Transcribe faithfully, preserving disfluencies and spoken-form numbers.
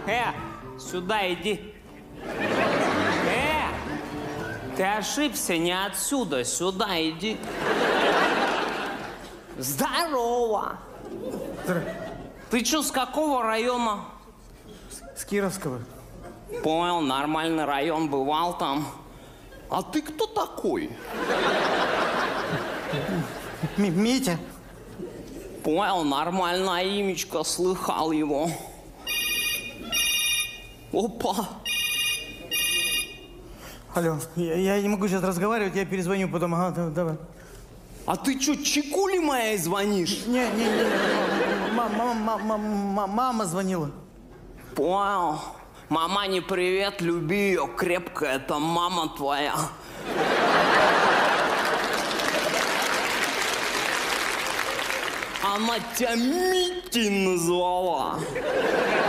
Э, сюда иди. Э, ты ошибся, не отсюда, сюда иди. Здорово. Здравствуйте. Ты что, с какого района? С Кировского. Понял, нормальный район, бывал там. А ты кто такой? М Митя. Понял, нормальное имечко, слыхал его. Опа. Алло, я, я не могу сейчас разговаривать, я перезвоню потом. Ага, давай. А ты что, чекули моей звонишь? Не, не, не, мама, мама, мама, мама звонила. Понял. Мама, не привет, люби ее крепко, это мама твоя. Она тебя Митей назвала.